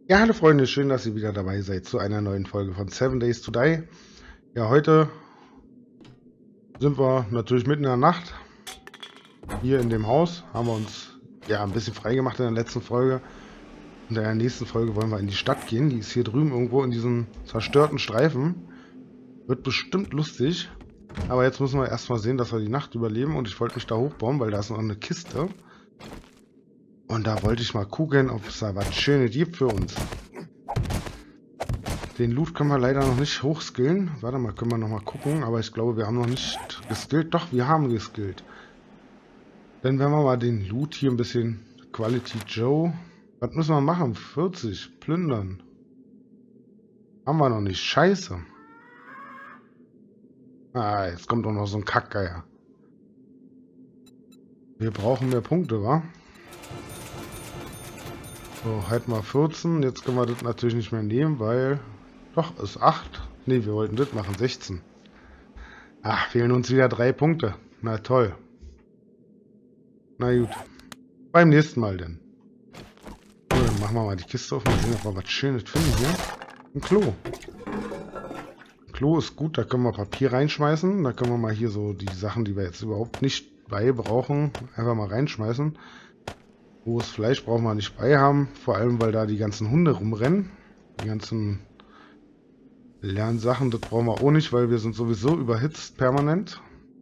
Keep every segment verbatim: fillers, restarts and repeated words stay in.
Ja, hallo Freunde, schön, dass ihr wieder dabei seid zu einer neuen Folge von Seven Days to Die. Ja, heute sind wir natürlich mitten in der Nacht hier in dem Haus. Haben wir uns ja ein bisschen frei gemacht in der letzten Folge. Und in der nächsten Folge wollen wir in die Stadt gehen. Die ist hier drüben irgendwo in diesem zerstörten Streifen. Wird bestimmt lustig. Aber jetzt müssen wir erstmal sehen, dass wir die Nacht überleben. Und ich wollte mich da hochbauen, weil da ist noch eine Kiste. Und da wollte ich mal gucken, ob es da was Schönes gibt für uns. Den Loot können wir leider noch nicht hochskillen. Warte mal, können wir noch mal gucken. Aber ich glaube, wir haben noch nicht geskillt. Doch, wir haben geskillt. Dann werden wir mal den Loot hier ein bisschen Quality Joe. Was müssen wir machen? vierzig. Plündern. Haben wir noch nicht. Scheiße. Ah, jetzt kommt doch noch so ein Kackgeier. Wir brauchen mehr Punkte, wa? So, halt mal vierzehn. Jetzt können wir das natürlich nicht mehr nehmen, weil... Doch, ist acht. Ne, wir wollten das machen. sechzehn. Ach, fehlen uns wieder drei Punkte. Na toll. Na gut. Beim nächsten Mal denn. So, dann machen wir mal die Kiste auf. Mal sehen, ob wir was Schönes finden hier. Ein Klo. Ein Klo ist gut, da können wir Papier reinschmeißen. Da können wir mal hier so die Sachen, die wir jetzt überhaupt nicht bei brauchen, einfach mal reinschmeißen. Rohes Fleisch brauchen wir nicht bei haben. Vor allem, weil da die ganzen Hunde rumrennen. Die ganzen Lernsachen, das brauchen wir auch nicht, weil wir sind sowieso überhitzt permanent.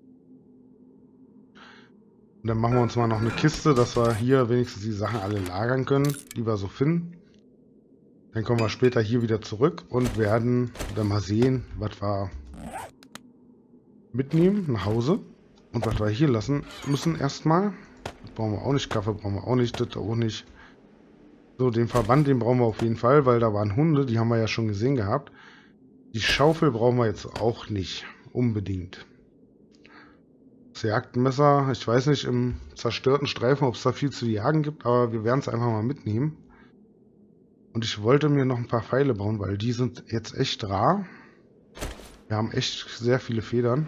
Und dann machen wir uns mal noch eine Kiste, dass wir hier wenigstens die Sachen alle lagern können, die wir so finden. Dann kommen wir später hier wieder zurück und werden dann mal sehen, was wir mitnehmen nach Hause. Und was wir hier lassen müssen erstmal. Das brauchen wir auch nicht, Kaffee brauchen wir auch nicht, das auch nicht. So, den Verband, den brauchen wir auf jeden Fall, weil da waren Hunde, die haben wir ja schon gesehen gehabt. Die Schaufel brauchen wir jetzt auch nicht unbedingt. Das Jagdmesser, ich weiß nicht im zerstörten Streifen, ob es da viel zu jagen gibt, aber wir werden es einfach mal mitnehmen. Und ich wollte mir noch ein paar Pfeile bauen, weil die sind jetzt echt rar. Wir haben echt sehr viele Federn.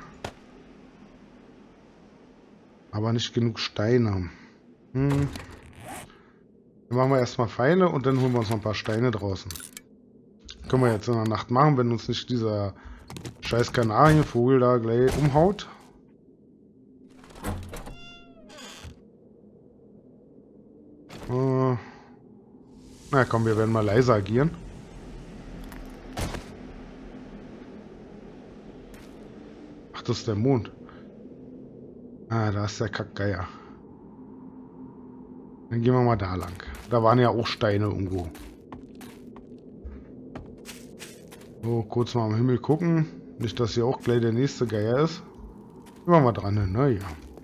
Aber nicht genug Steine. Hm. Dann machen wir erstmal Pfeile und dann holen wir uns noch ein paar Steine draußen. Können wir jetzt in der Nacht machen, wenn uns nicht dieser scheiß Kanarienvogel da gleich umhaut. Äh, na komm, wir werden mal leiser agieren. Ach, das ist der Mond. Ah, da ist der Kackgeier. Dann gehen wir mal da lang. Da waren ja auch Steine irgendwo. So, kurz mal am Himmel gucken. Nicht, dass hier auch gleich der nächste Geier ist. Gehen wir mal dran, naja.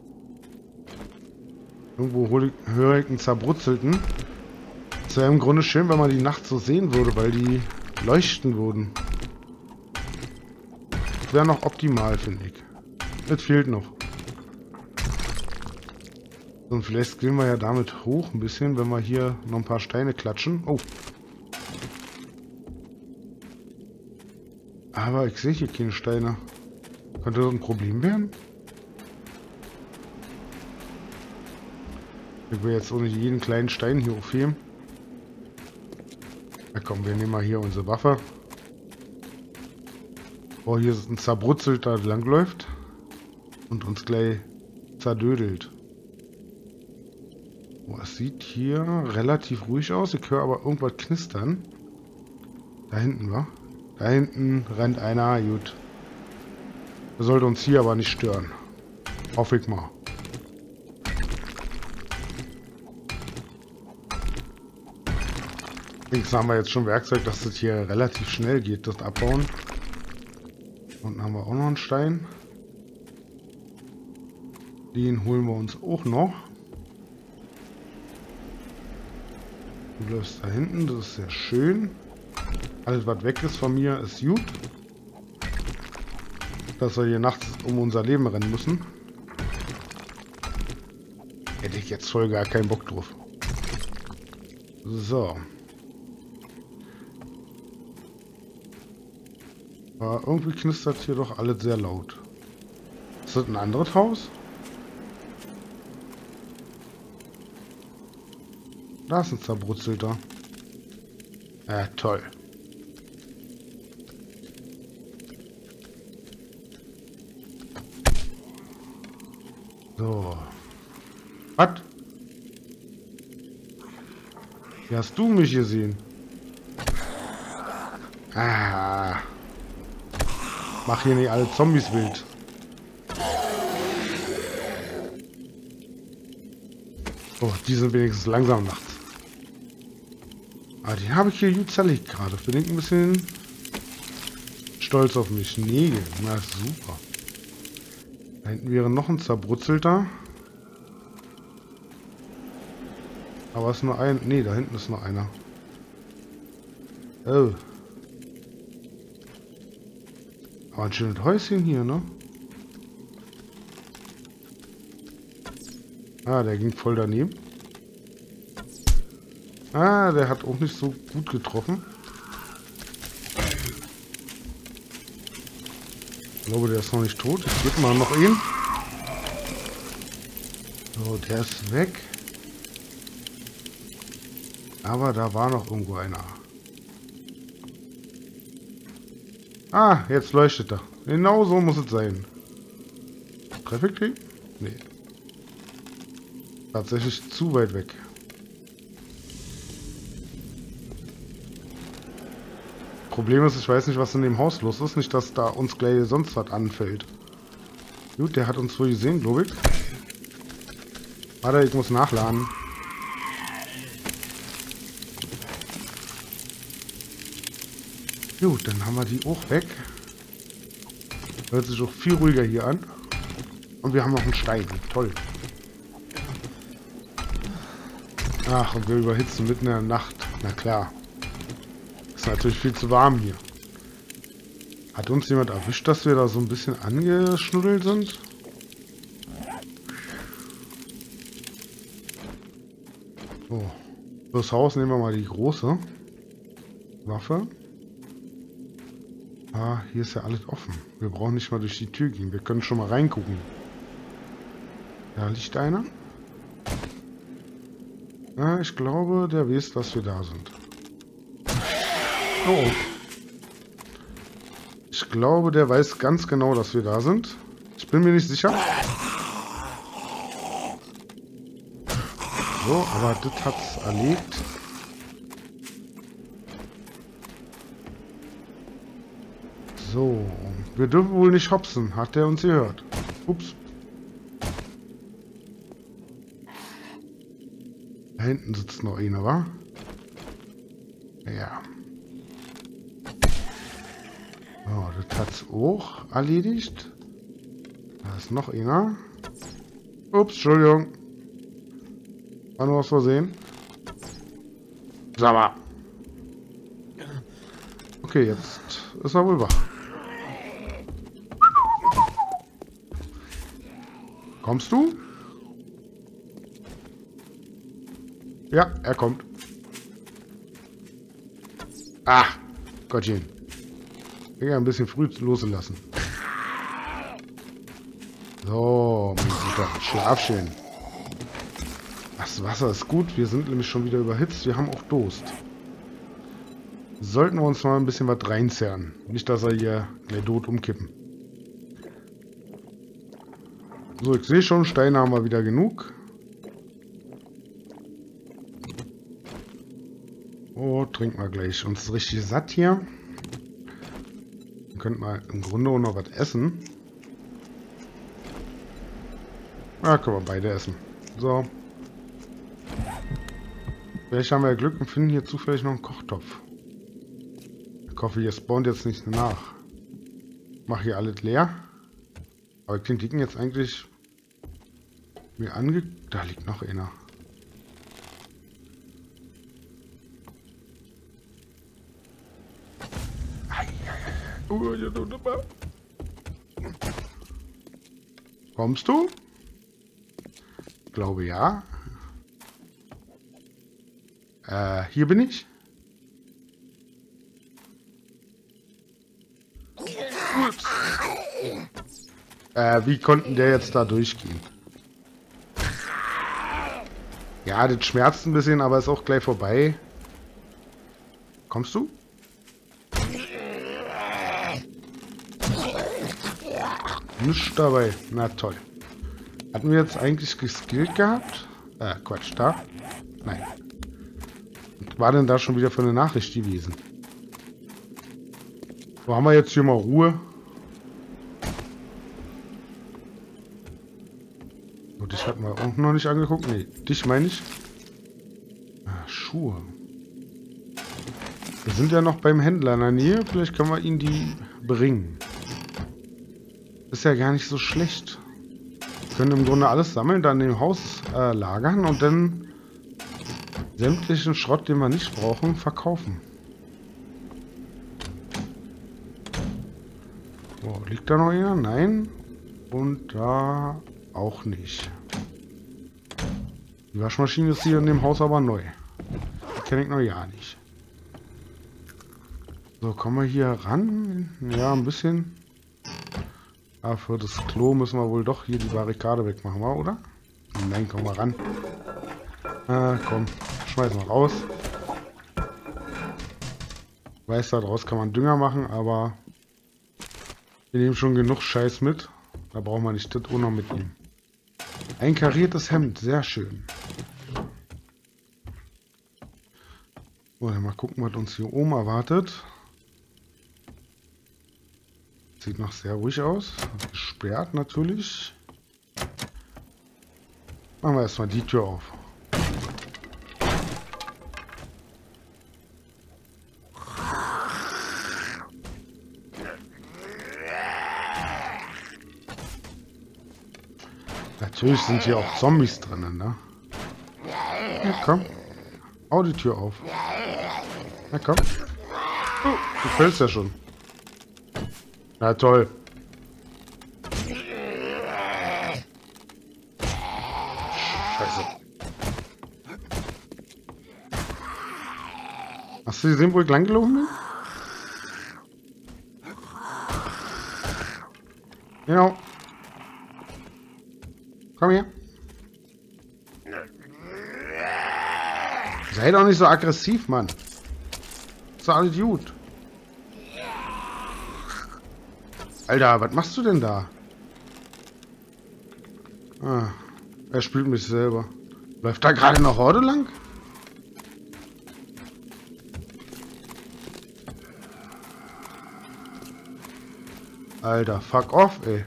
Irgendwo höre ich einen zerbrutzelten. Es wäre im Grunde schön, wenn man die Nacht so sehen würde, weil die leuchten würden. Das wäre noch optimal, finde ich. Das fehlt noch. Und vielleicht gehen wir ja damit hoch ein bisschen, wenn wir hier noch ein paar Steine klatschen. Oh. Aber ich sehe hier keine Steine. Könnte das ein Problem werden? Ich will jetzt ohne jeden kleinen Stein hier aufheben. Na komm, wir nehmen mal hier unsere Waffe. Oh, hier ist ein Zerbrutzelter langläuft. Und uns gleich zerdödelt. Oh, es sieht hier relativ ruhig aus. Ich höre aber irgendwas knistern. Da hinten, wa? Da hinten rennt einer. Gut. Der sollte uns hier aber nicht stören. Hoffe ich mal. Links haben wir jetzt schon Werkzeug, dass das hier relativ schnell geht, das Abbauen. Unten haben wir auch noch einen Stein. Den holen wir uns auch noch. Du läufst da hinten, das ist sehr schön. Alles, was weg ist von mir, ist gut. Dass wir hier nachts um unser Leben rennen müssen. Hätte ich jetzt voll gar keinen Bock drauf. So. Aber irgendwie knistert hier doch alles sehr laut. Ist das ein anderes Haus? Da ist ein zerbrutzelter. Ja, toll. So. Was? Wie hast du mich gesehen? Ah. Mach hier nicht alle Zombies wild. Oh, die sind wenigstens langsam nachts. Ah, den habe ich hier gut zerlegt gerade. Bin ich ein bisschen stolz auf mich. Nägel. Na, super. Da hinten wäre noch ein zerbrutzelter. Aber es ist nur ein... Nee, da hinten ist noch einer. Oh. Aber ein schönes Häuschen hier, ne? Ah, der ging voll daneben. Ah, der hat auch nicht so gut getroffen. Ich glaube, der ist noch nicht tot. Ich gebe mal noch ihn. So, der ist weg. Aber da war noch irgendwo einer. Ah, jetzt leuchtet er. Genau so muss es sein. Treffe ich den? Nee. Tatsächlich zu weit weg. Problem ist, ich weiß nicht, was in dem Haus los ist. Nicht, dass da uns gleich sonst was anfällt. Gut, der hat uns wohl gesehen, glaube ich. Warte, ich muss nachladen. Gut, dann haben wir die auch weg. Hört sich auch viel ruhiger hier an. Und wir haben noch einen Stein. Toll. Ach, und wir überhitzen mitten in der Nacht. Na klar. Ist natürlich viel zu warm hier. Hat uns jemand erwischt, dass wir da so ein bisschen angeschnuddelt sind? So. Fürs Haus nehmen wir mal die große Waffe. Ah, hier ist ja alles offen. Wir brauchen nicht mal durch die Tür gehen. Wir können schon mal reingucken. Da liegt einer. Ja, ich glaube, der weiß, dass wir da sind. Oh. Ich glaube, der weiß ganz genau, dass wir da sind. Ich bin mir nicht sicher. So, aber das hat's erlegt. So, wir dürfen wohl nicht hopsen. Hat der uns gehört? Ups. Da hinten sitzt noch einer, wa? Ja. Oh, das hat's auch erledigt. Da ist noch einer. Ups, Entschuldigung. War nur aus Versehen. Sag mal. Okay, jetzt ist er wohl wach. Kommst du? Ja, er kommt. Ah, Gottchen. Ich habe ein bisschen früh losgelassen. So, mein Guter, schlaf schön. Das Wasser ist gut, wir sind nämlich schon wieder überhitzt, wir haben auch Durst. Sollten wir uns mal ein bisschen was reinzerren. Nicht, dass er hier gleich tot umkippen. So, ich sehe schon, Steine haben wir wieder genug. Oh, trinken wir gleich. Uns ist richtig satt hier. Wir könnten mal im Grunde auch noch was essen. Ja, können wir beide essen. So. Vielleicht haben wir Glück und finden hier zufällig noch einen Kochtopf. Ich hoffe, hier spawnt jetzt nichts nach. Ich mache hier alles leer. Aber ich finde, die jetzt eigentlich mir ange... Da liegt noch einer. Kommst du? Ich glaube ja. Äh, hier bin ich. Ups. Äh, wie konnten der jetzt da durchgehen? Ja, das schmerzt ein bisschen, aber ist auch gleich vorbei. Kommst du? Nichts dabei. Na toll. Hatten wir jetzt eigentlich geskillt gehabt? Äh, Quatsch, da? Nein. Was war denn da schon wieder für eine Nachricht gewesen? So, haben wir jetzt hier mal Ruhe. So, dich hatten wir auch noch nicht angeguckt. Nee, dich meine ich. Ah, Schuhe. Wir sind ja noch beim Händler in der Nähe. Vielleicht können wir ihn die bringen. Ist ja gar nicht so schlecht. Wir können im Grunde alles sammeln, dann im Haus äh, lagern und dann sämtlichen Schrott, den wir nicht brauchen, verkaufen. So, liegt da noch einer? Nein. Und da auch nicht. Die Waschmaschine ist hier in dem Haus aber neu. Die kenne ich noch ja nicht. So, kommen wir hier ran? Ja, ein bisschen. Aber für das Klo müssen wir wohl doch hier die Barrikade wegmachen, oder? Nein, komm mal ran. Ah, komm, schmeiß mal raus. Ich weiß, daraus kann man Dünger machen, aber wir nehmen schon genug Scheiß mit. Da brauchen wir nicht das auch noch mitnehmen. Ein kariertes Hemd, sehr schön. So, dann mal gucken, was uns hier oben erwartet. Sieht noch sehr ruhig aus. Gesperrt natürlich. Machen wir erstmal die Tür auf. Natürlich sind hier auch Zombies drinnen, ne? Ja, komm. Hau die Tür auf. Na komm. Oh, du fällst ja schon. Na toll. Scheiße. Hast du gesehen, wo ich lang gelaufen bin? Genau. Komm her. Sei doch nicht so aggressiv, Mann. Ist doch alles gut. Alter, was machst du denn da? Ah, er spielt mich selber. Läuft da gerade eine Horde lang? Alter, fuck off, ey.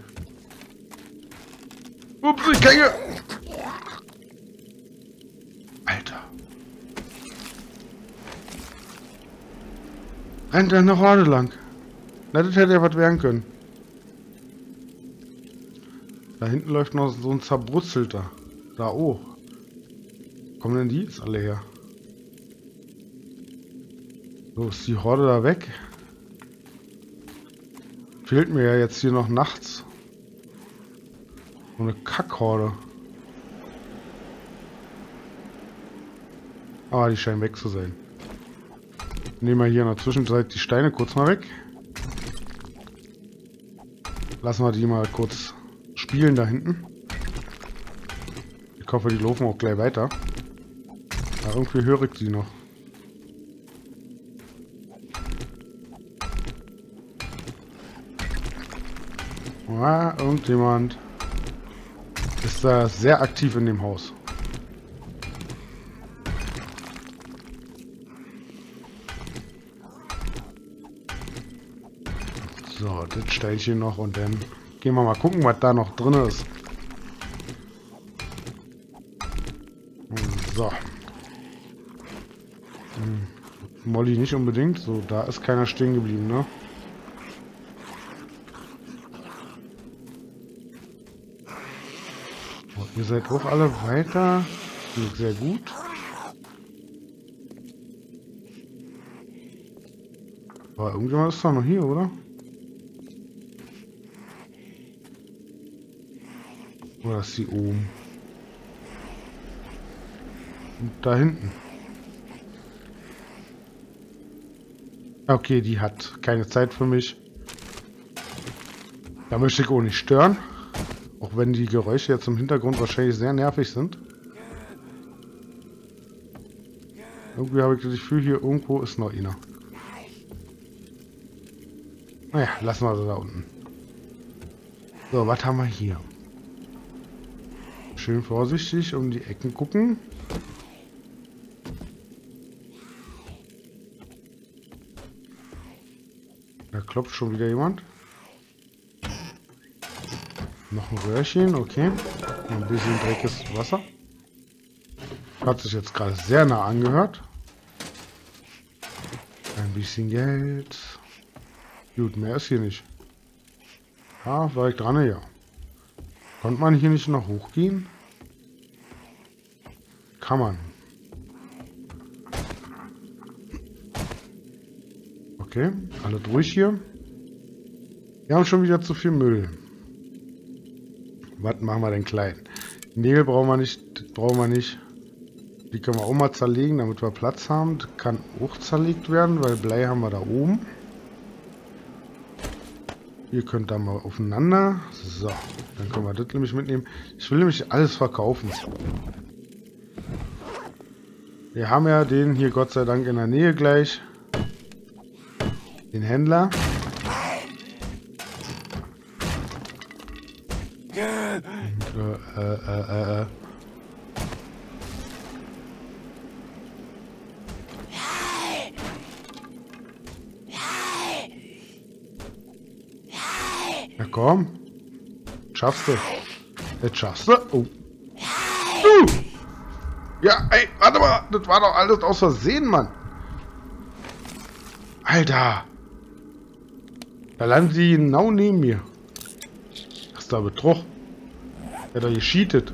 Ups, ich hänge. Alter. Rennt da eine Horde lang. Na, das hätte ja was werden können. Da hinten läuft noch so ein zerbrutzelter. Da hoch. Kommen denn die jetzt alle her? So, ist die Horde da weg? Fehlt mir ja jetzt hier noch nachts. So eine Kackhorde. Aber die scheinen weg zu sein. Nehmen wir hier in der Zwischenzeit die Steine kurz mal weg. Lassen wir die mal kurz spielen da hinten. Ich hoffe, die laufen auch gleich weiter. Aber irgendwie höre ich sie noch. Ah, irgendjemand ist da sehr aktiv in dem Haus. So, das Steinchen noch und dann gehen wir mal gucken, was da noch drin ist. So. Hm. Molly nicht unbedingt. So, da ist keiner stehen geblieben, ne? So, ihr seid auch alle weiter. Geht sehr gut. Aber irgendjemand ist doch noch hier, oder? Oder ist sie oben? Und da hinten. Okay, die hat keine Zeit für mich. Da möchte ich auch nicht stören. Auch wenn die Geräusche jetzt im Hintergrund wahrscheinlich sehr nervig sind. Irgendwie habe ich das Gefühl, hier irgendwo ist noch einer. Naja, lassen wir sie da unten. So, was haben wir hier? Schön vorsichtig um die Ecken gucken. Da klopft schon wieder jemand. Noch ein Röhrchen, okay. Ein bisschen dreckiges Wasser. Hat sich jetzt gerade sehr nah angehört. Ein bisschen Geld. Gut, mehr ist hier nicht. Ah, war ich dran, ja. Konnte man hier nicht noch hochgehen? Kann man. Okay, alle durch hier. Wir haben schon wieder zu viel Müll. Was machen wir denn klein? Nägel brauchen wir nicht, brauchen wir nicht. Die können wir auch mal zerlegen, damit wir Platz haben. Das kann auch zerlegt werden, weil Blei haben wir da oben. Ihr könnt da mal aufeinander. So, dann können wir das nämlich mitnehmen. Ich will nämlich alles verkaufen. Wir haben ja den hier Gott sei Dank in der Nähe gleich. Den Händler. Und, äh, äh, äh, Na komm. Schaffst du. Jetzt schaffst du. Oh. Uh. Ja, ey, warte mal. Das war doch alles aus Versehen, Mann. Alter. Da landen sie genau neben mir. Das ist da Betrug. Er hat doch gescheatet.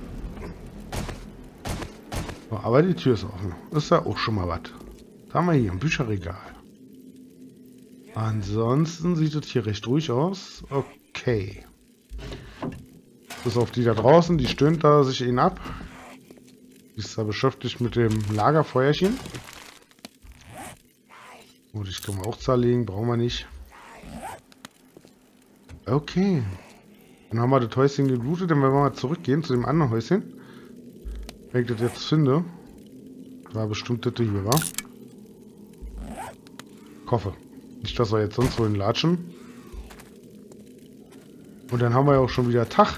So, aber die Tür ist offen. Das ist ja auch schon mal was. Da haben wir hier ein Bücherregal. Ansonsten sieht es hier recht ruhig aus. Okay. Bis auf die da draußen, die stöhnt da sich ihn ab. Die ist da beschäftigt mit dem Lagerfeuerchen. Und ich kann auch zerlegen, brauchen wir nicht. Okay. Dann haben wir das Häuschen gelootet, dann werden wir mal zurückgehen zu dem anderen Häuschen. Wenn ich das jetzt finde. War bestimmt das hier, war. Ich hoffe. Nicht, dass wir jetzt sonst wohin latschen. Und dann haben wir ja auch schon wieder Tag.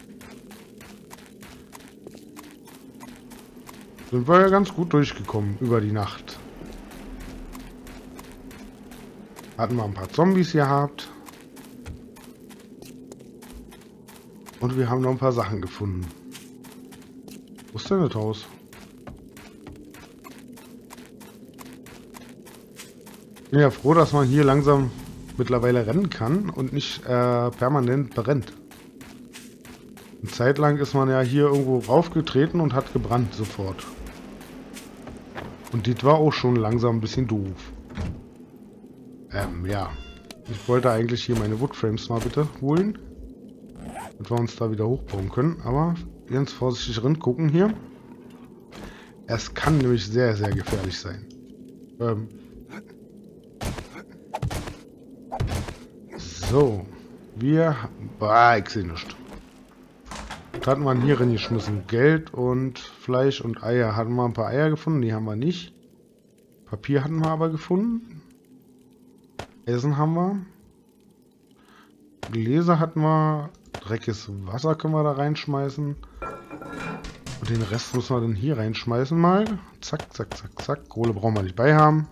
Sind wir ja ganz gut durchgekommen über die Nacht. Hatten wir ein paar Zombies gehabt. Und wir haben noch ein paar Sachen gefunden. Wo ist denn das Haus? Ich bin ja froh, dass man hier langsam mittlerweile rennen kann und nicht äh, permanent brennt. Eine Zeit lang ist man ja hier irgendwo raufgetreten und hat gebrannt sofort. Und das war auch schon langsam ein bisschen doof. Ähm, ja. Ich wollte eigentlich hier meine Woodframes mal bitte holen. Damit wir uns da wieder hochbauen können. Aber ganz vorsichtig rangucken hier. Es kann nämlich sehr, sehr gefährlich sein. Ähm. So. Wir... Ah, ich sehe nichts. Was hatten wir hier reingeschmissen? Geld und Fleisch und Eier. Hatten wir ein paar Eier gefunden? Die haben wir nicht. Papier hatten wir aber gefunden. Essen haben wir. Gläser hatten wir. Dreckiges Wasser können wir da reinschmeißen. Und den Rest müssen wir dann hier reinschmeißen mal. Zack, zack, zack, zack. Kohle brauchen wir nicht bei haben.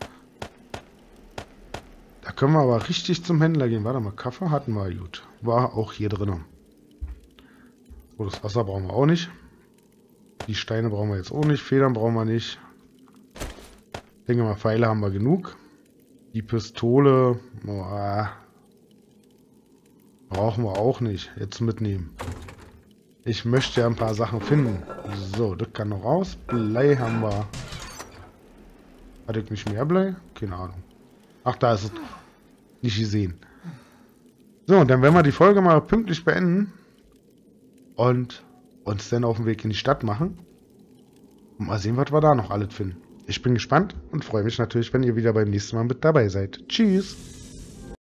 Da können wir aber richtig zum Händler gehen. Warte mal, Kaffee hatten wir gut. War auch hier drin. Oh, das Wasser brauchen wir auch nicht. Die Steine brauchen wir jetzt auch nicht. Federn brauchen wir nicht. Ich denke mal, Pfeile haben wir genug. Die Pistole oh, brauchen wir auch nicht. Jetzt mitnehmen. Ich möchte ja ein paar Sachen finden. So, das kann noch raus. Blei haben wir. Hatte ich nicht mehr Blei? Keine Ahnung. Ach, da ist es. Nicht gesehen. So, und dann werden wir die Folge mal pünktlich beenden. Und uns dann auf den Weg in die Stadt machen. Und mal sehen, was wir da noch alles finden. Ich bin gespannt und freue mich natürlich, wenn ihr wieder beim nächsten Mal mit dabei seid. Tschüss!